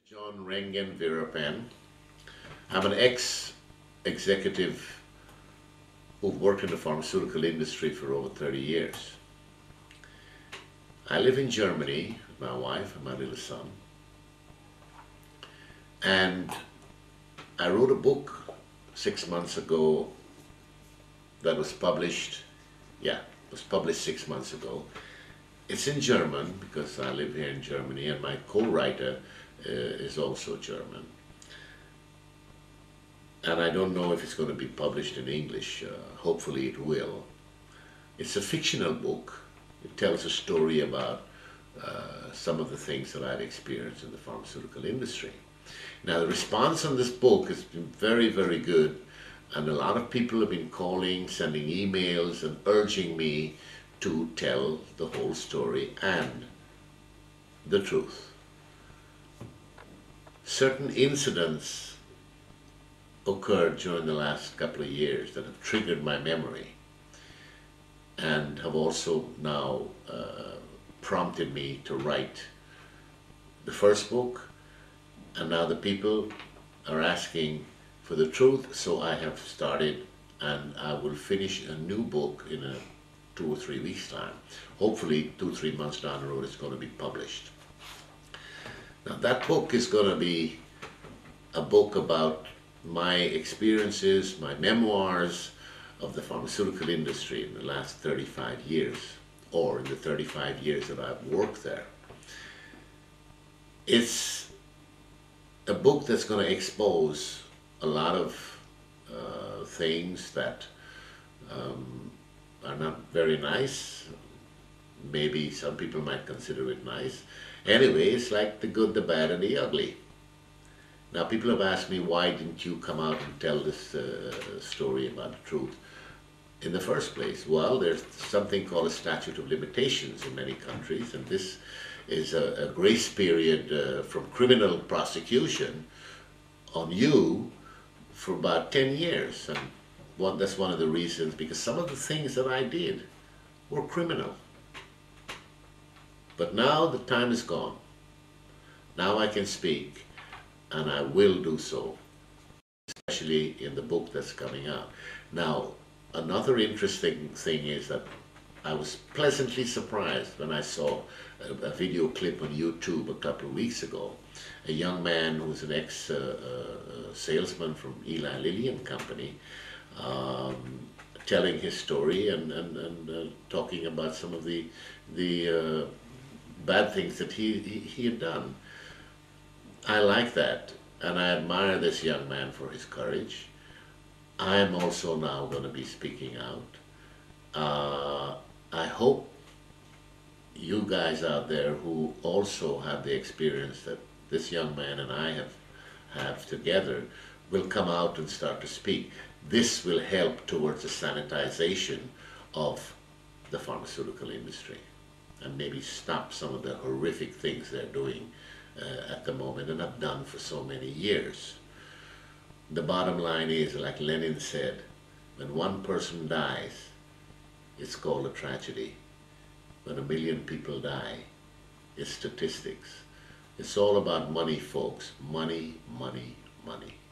John Rengen Veerapan. I'm an ex-executive who've worked in the pharmaceutical industry for over 30 years. I live in Germany with my wife and my little son. And I wrote a book 6 months ago that was published, it was published 6 months ago. It's in German because I live here in Germany and my co-writer is also German. And I don't know if it's going to be published in English. Hopefully it will. It's a fictional book. It tells a story about some of the things that I've experienced in the pharmaceutical industry. Now the response on this book has been very, very good, and a lot of people have been calling, sending emails and urging me to tell the whole story and the truth. Certain incidents occurred during the last couple of years that have triggered my memory and have also now prompted me to write the first book, and now the people are asking for the truth, so I have started and I will finish a new book in 2 or 3 weeks' time. Hopefully 2 or 3 months down the road it's going to be published. Now that book is going to be a book about my experiences, my memoirs of the pharmaceutical industry in the last 35 years, or in the 35 years that I've worked there. It's a book that's going to expose a lot of things that are not very nice. Maybe some people might consider it nice. Anyway, it's like the good, the bad, and the ugly. Now, people have asked me, why didn't you come out and tell this story about the truth in the first place? Well, there's something called a statute of limitations in many countries, and this is a grace period from criminal prosecution on you for about 10 years. And that's one of the reasons, because some of the things that I did were criminal. But now the time is gone. Now I can speak, and I will do so, especially in the book that's coming out. Now, another interesting thing is that I was pleasantly surprised when I saw a video clip on YouTube a couple of weeks ago. A young man who was an ex-salesman from Eli Lilly and Company, telling his story and talking about some of the bad things that he had done. I like that, and I admire this young man for his courage. I am also now going to be speaking out. I hope you guys out there who also have the experience that this young man and I have together will come out and start to speak. This will help towards the sanitization of the pharmaceutical industry and maybe stop some of the horrific things they're doing at the moment and have done for so many years. The bottom line is, like Lenin said, when one person dies, it's called a tragedy. When 1 million people die, it's statistics. It's all about money, folks. Money, money, money.